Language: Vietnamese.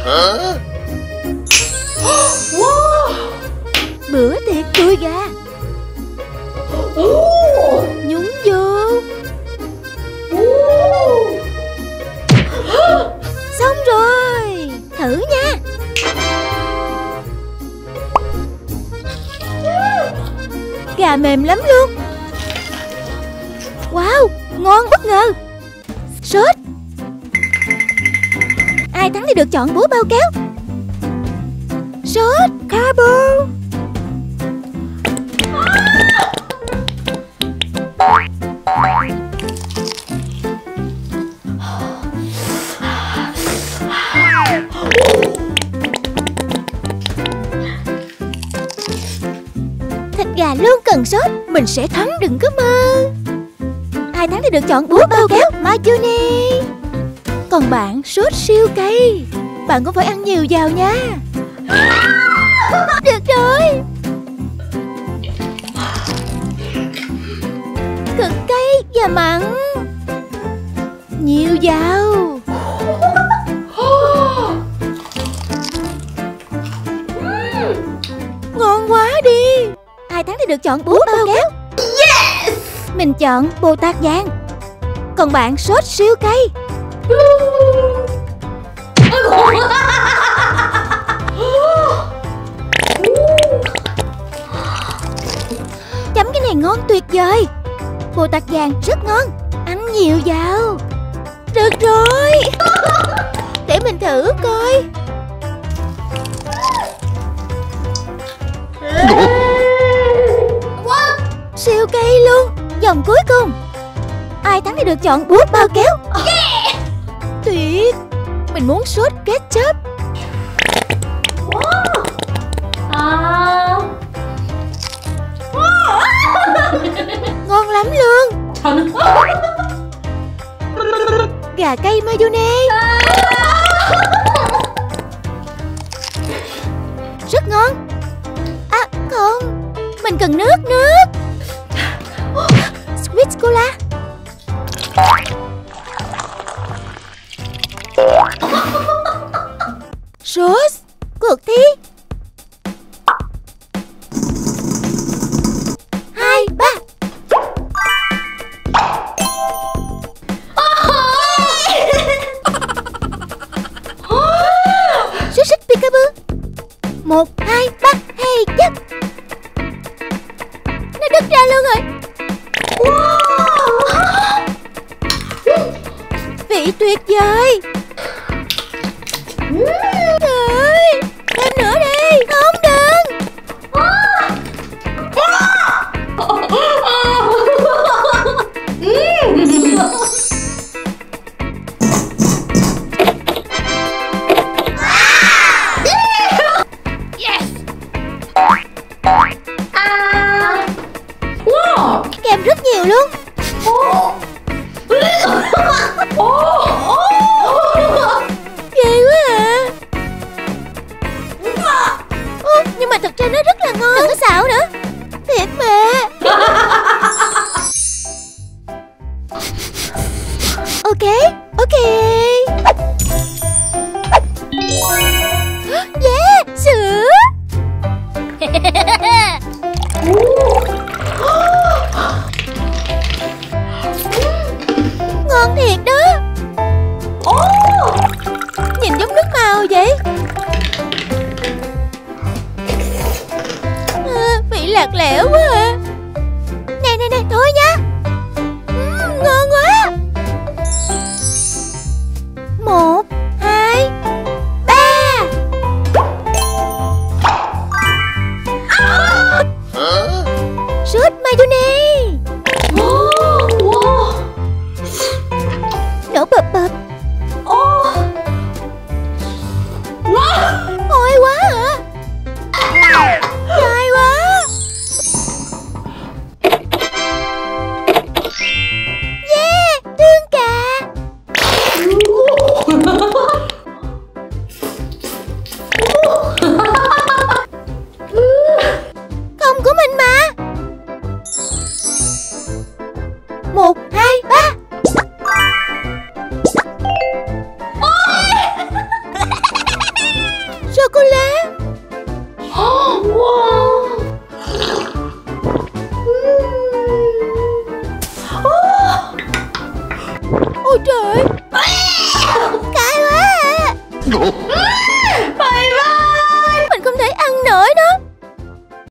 Wow. Bữa tiệc đùi gà. Nhúng vô. Xong rồi. Thử nha. Gà mềm lắm luôn. Wow, ngon bất ngờ. Sốt. Ai thắng thì được chọn búa bao kéo. Sốt Carbo. Thịt gà luôn cần sốt. Mình sẽ thắng, đừng có mơ. Ai thắng thì được chọn búa bao kéo Mayonnaise. Còn bạn, sốt siêu cay. Bạn cũng phải ăn nhiều vào nha. Được rồi. Cực cay và mặn. Nhiều vào. Ngon quá đi. Ai thắng thì được chọn búa bao kéo. Yes. Mình chọn bồ tát vàng. Còn bạn, sốt siêu cay. Chấm cái này ngon tuyệt vời. Bồ tát vàng rất ngon. Ăn nhiều vào. Được rồi. Để mình thử coi. Siêu cay luôn. Vòng cuối cùng. Ai thắng thì được chọn búa bao kéo. Tuyệt. Mình muốn sốt ketchup. Ngon lắm luôn. Gà cay mayonnaise. Rất ngon. À không, mình cần nước. Sweet cola. Sauce. Cuộc thi. 2, 3. Xúc xích peekaboo. 1, 2, 3. Hey chắc. Nó đứt ra luôn rồi. Vị tuyệt vời. Ơi, thêm nữa đi. Không đừng. Kem rất nhiều luôn. Ghê quá à. Nhưng mà thật ra nó rất là ngon. Đừng có xạo nữa. Thiệt mà. Ok. Yeah, sữa. Ngon thiệt đó. Nhìn giống nước màu vậy. Vị lạc lẽo quá à. Này, thôi nha. Ngon quá. 1, 2, 3. Sốt mayonnaise. Đổ bập. Hôi quá hả? Cay quá.